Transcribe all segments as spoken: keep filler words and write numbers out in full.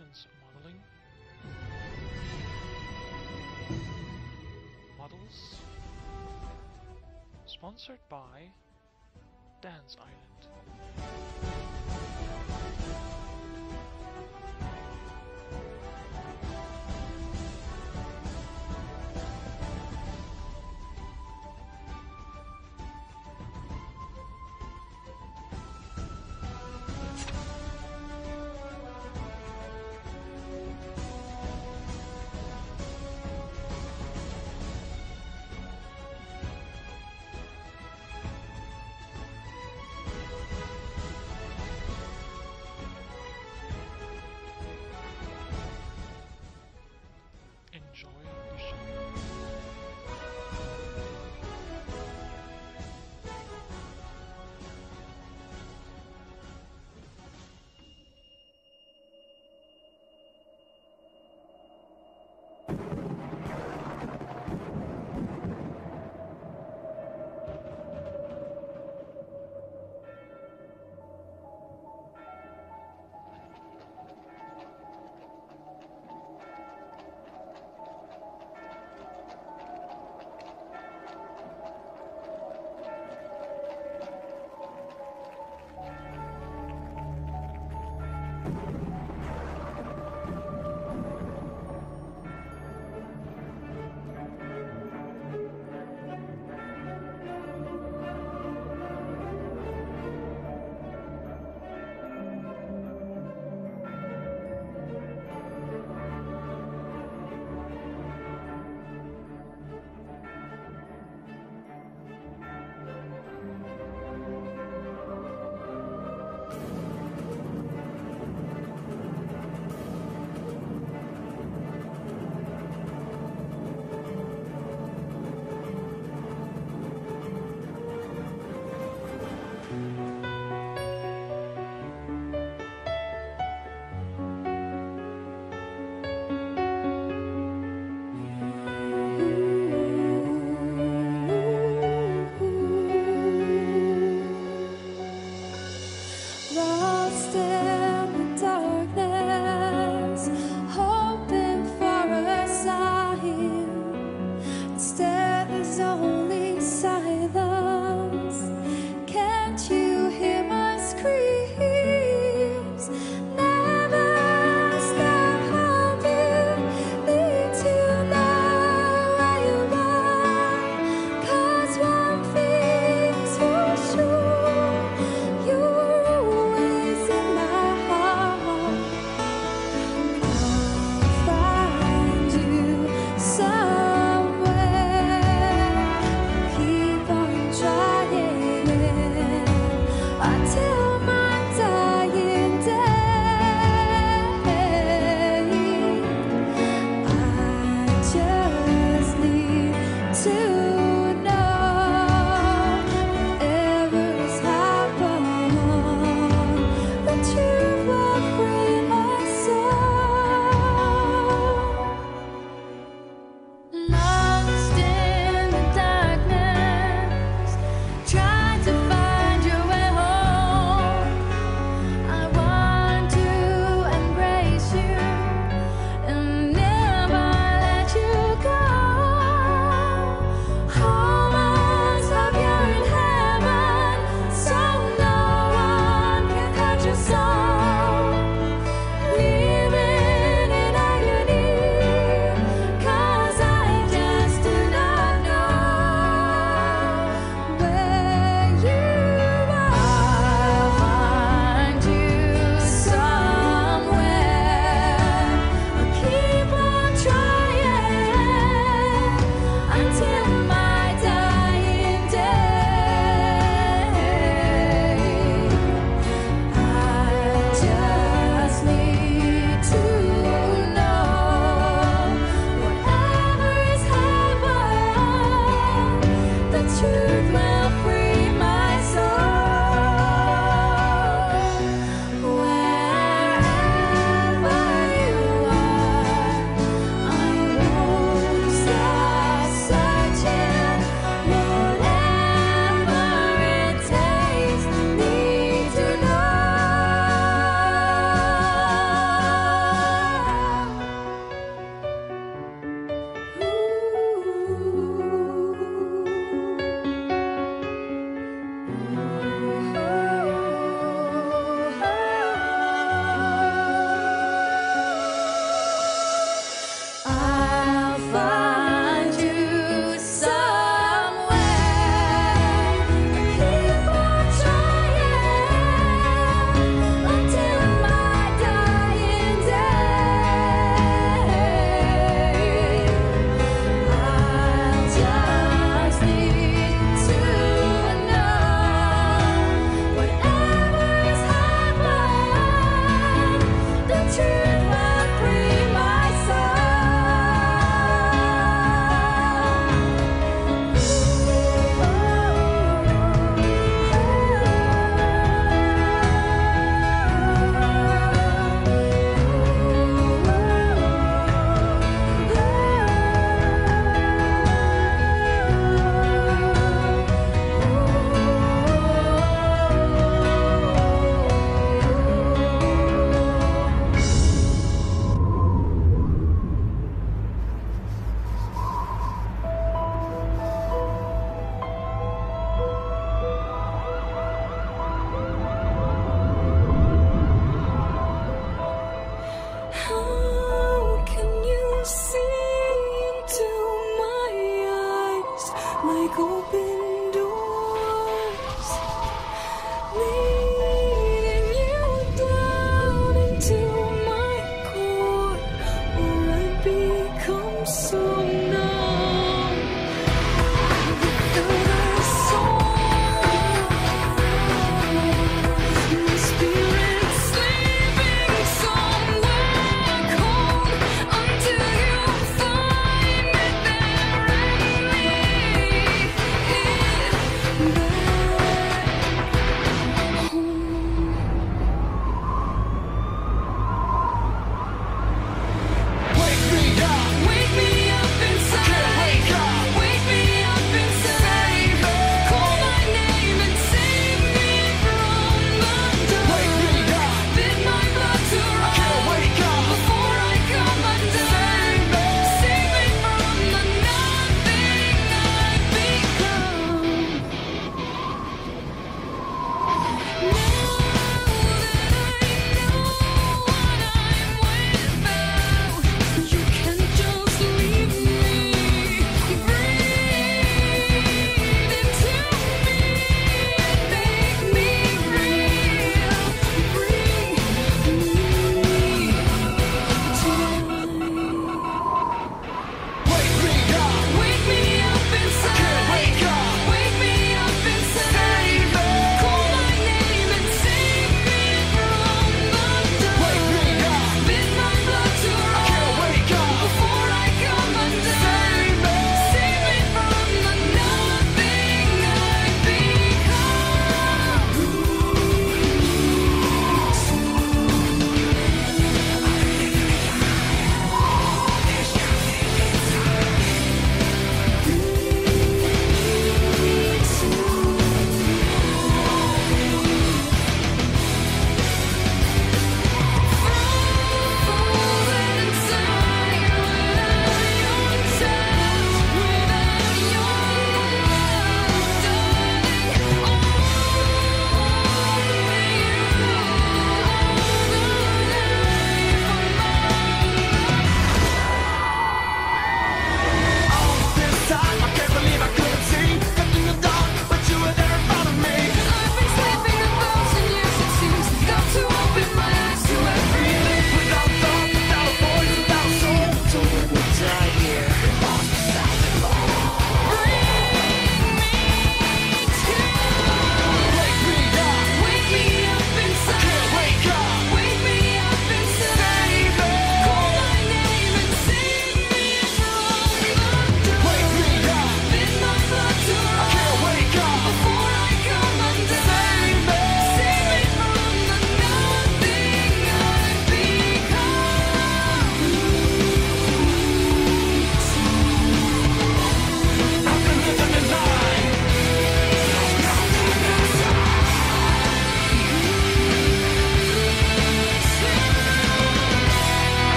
Solutions Modeling, Models, sponsored by Dance Island. Enjoy the show. Lost in the darkness, hoping for a sign. Instead, there's only silence. Can't you hear my screams? Never stop hoping, need to know where you are. 'Cause one thing's for sure, you're always in my heart. I'll find you somewhere. Keep on trying until my dying day. I just need to know whatever's happened, that you will free my soul. Lost in the darkness, trying to find your way home. I want to embrace you and never let you go. Almost hope you're in heaven, so no one can hurt your soul. Living in agony, 'cause I just do not know where you are. I'll find you somewhere. I'll keep on trying until my dying day. I just need to know whatever's happened, the truth will free my soul. Wherever you are, I won't stop searching. Whatever it takes, need to know.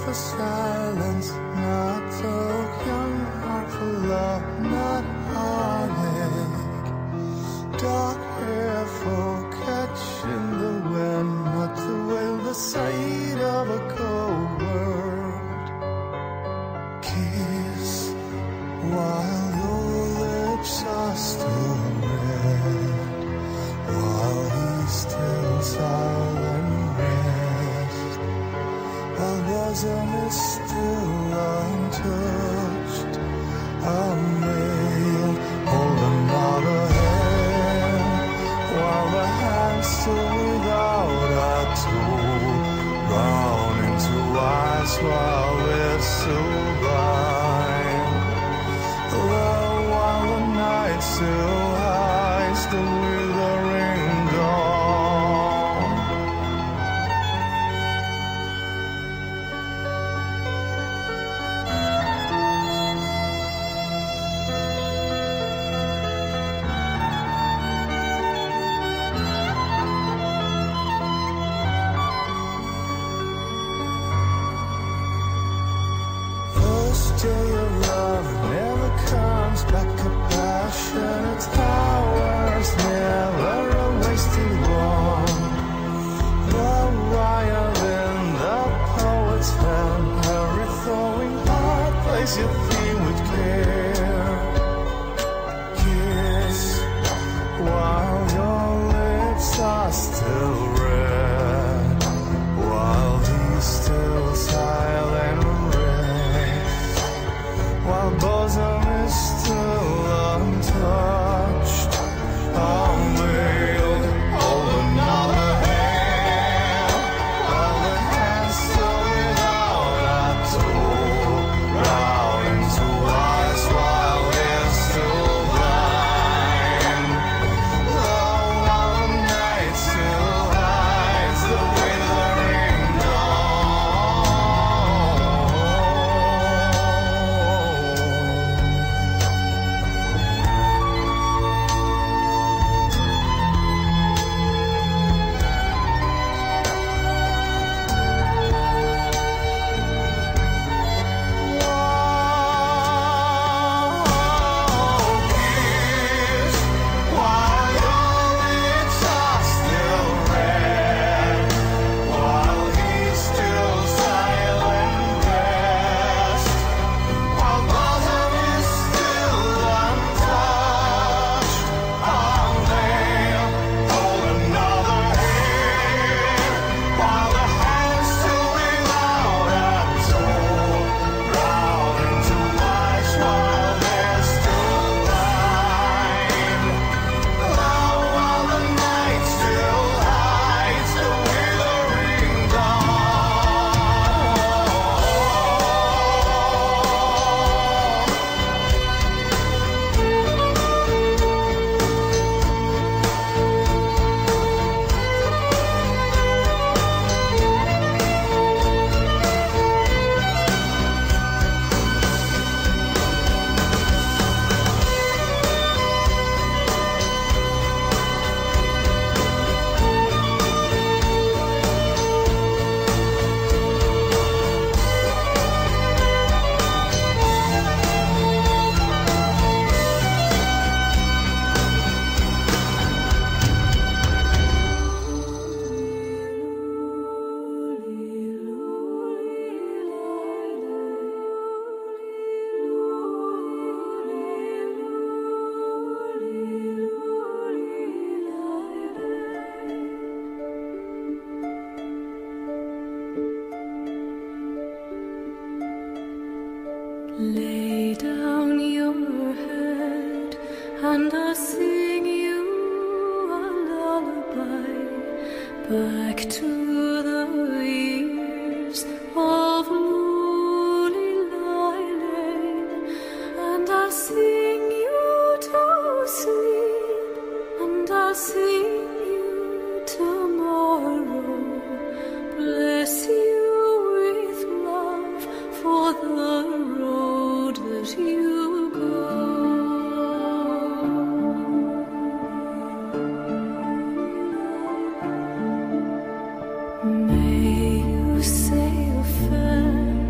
for silence, not a young heart for love, not heartache. Dark hair for catching the wind, not to wail the sight of a cold world. Kiss while your lips are still red, while he's still silent rest, while bosom is still untouched. I'll mail hold another hand, while the hand's still without a tool, round into eyes while we're still blind. Well, while the night still hides the withering dawn. First day of love never comes back, a passionate hours, never a wasted one. But while in the poet's hand, hurry throwing heart, place your feet with care. Kiss while your lips are still red, while he's still silent rest, while bosom is still untouched. I'll mail hold another hand, while the hand's still without a tool, round into eyes while we're still blind. Oh, while the night still hides the withering Lay down your head and I'll sing you a lullaby back to the years of Lulilei Lane, and I'll sing you to sleep, and I'll sing you tomorrow. Bless you with love for the road that you go. May you sail fair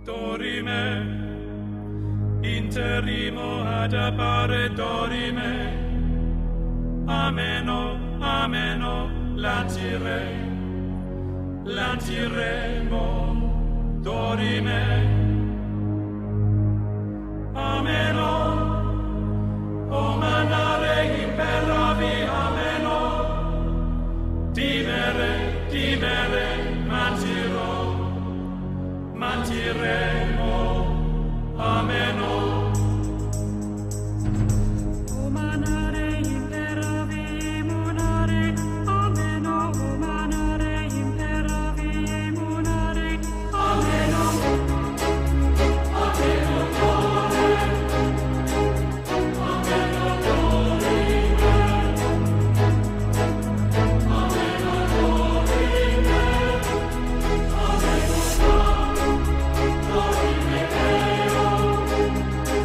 dorime, interimo ad appare dorime, ameno, ameno, lancire, lanciremo, dorime, ameno, o manare imperavi, ameno, dimere, dimere, mantirò, mantiremo, ameno. Umanare imperavi, munare, ameno, umanare imperavi, munare, ameno, ameno, dore, ameno, dorime, ameno, dorime, ameno, dorime, vero,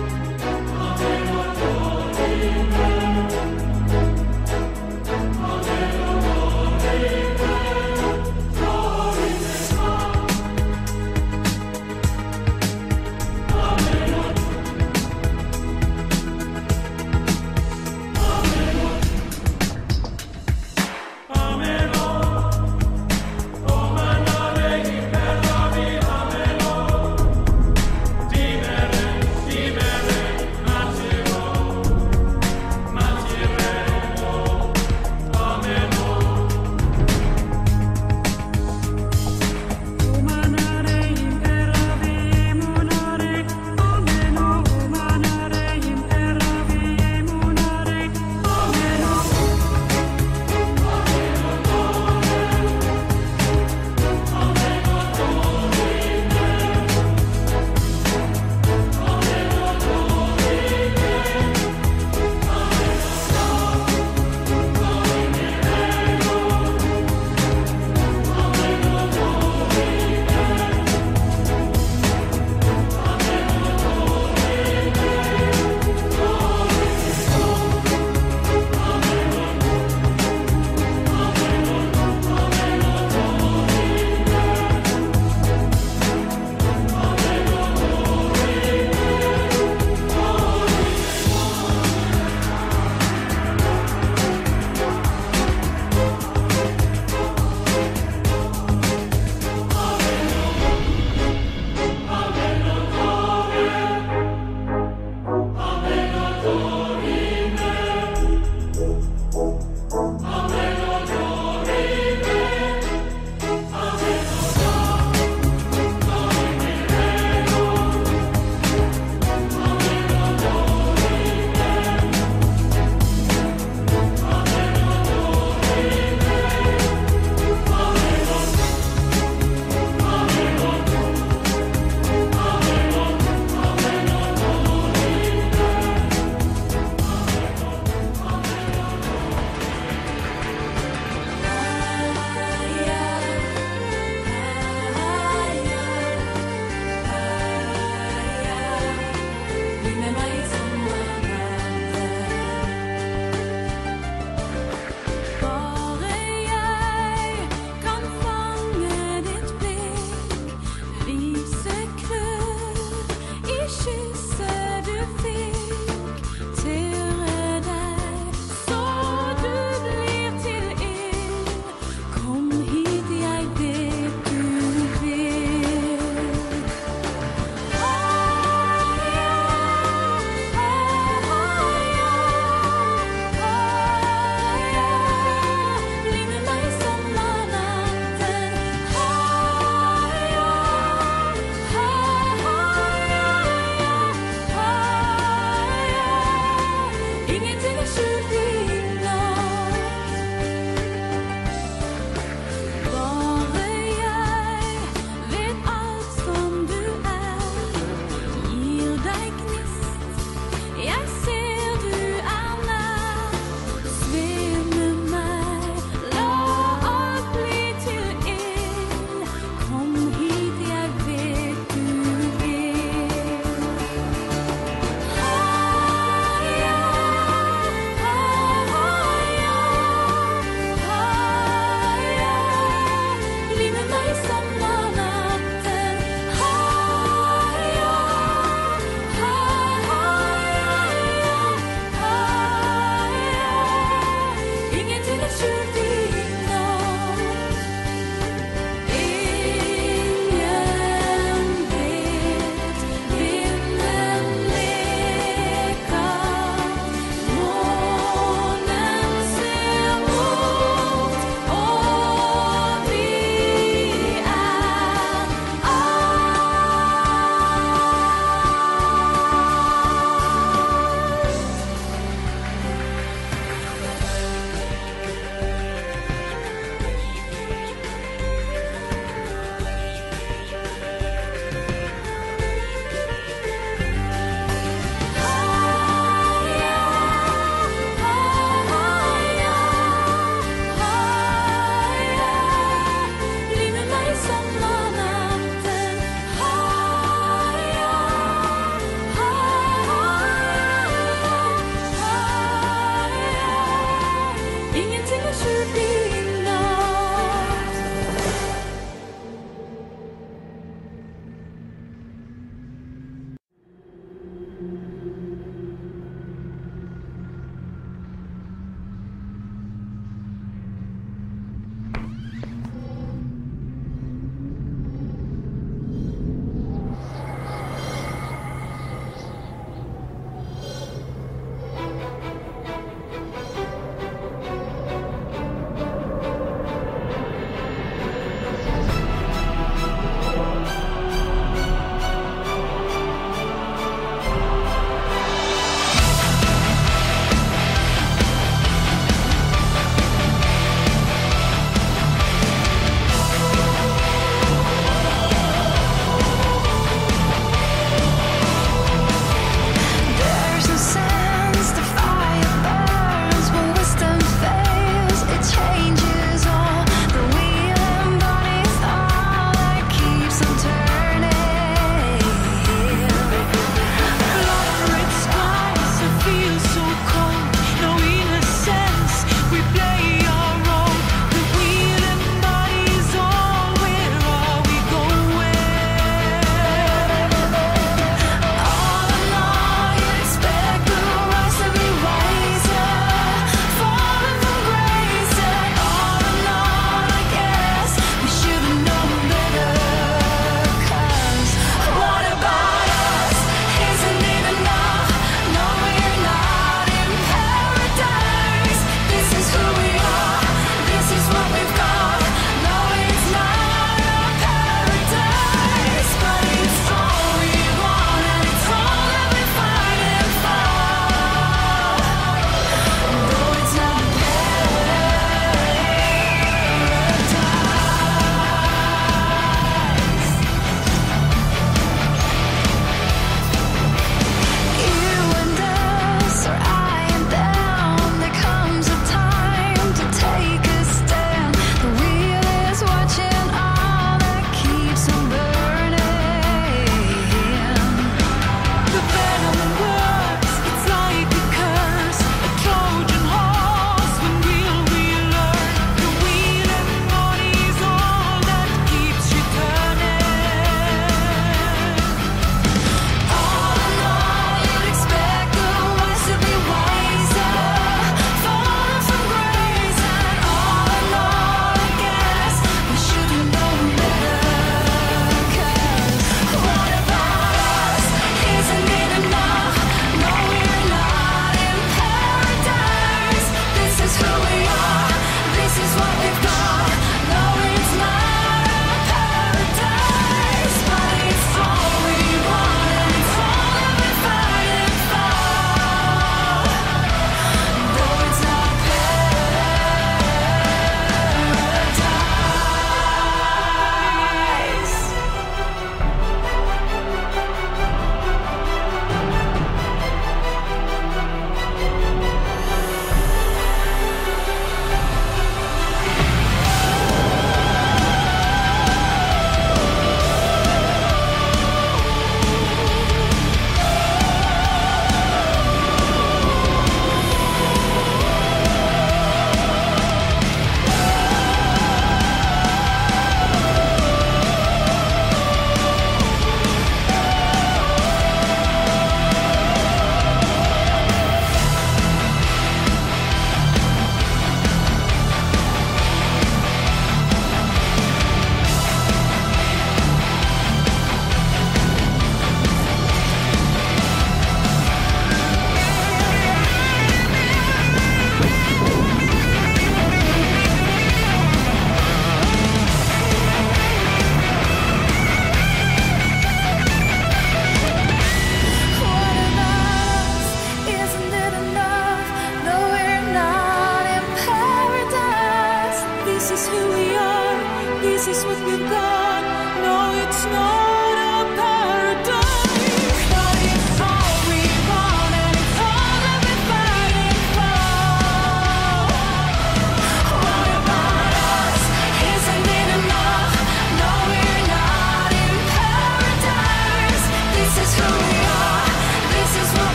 snow.